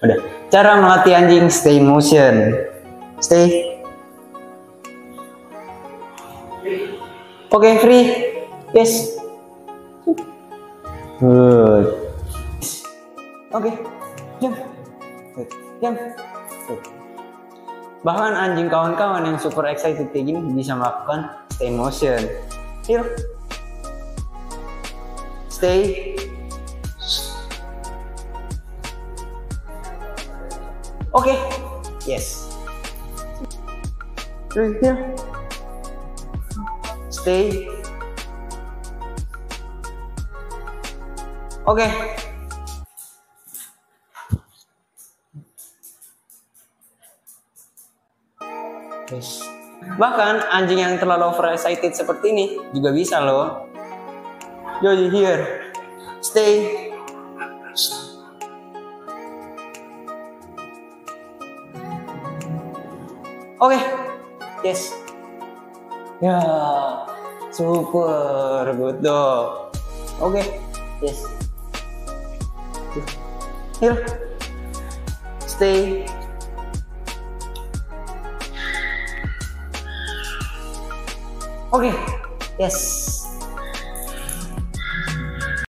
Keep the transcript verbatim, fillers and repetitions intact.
Udah. Cara melatih anjing stay motion. Stay. Oke, okay, free. Yes. Good. Oke. Okay. Jump. Jump. Good. Bahkan anjing kawan-kawan yang super excited kayak gini bisa melakukan stay motion. Here. Stay. Oke. Okay. Yes. Here. Stay. Oke. Okay. Yes. Bahkan anjing yang terlalu overexcited seperti ini juga bisa loh. Yo, here. Stay. Oke. Okay. Yes. Ya, super good dog. Oke. Okay. Yes. Here. Stay. Oke. Okay. Yes.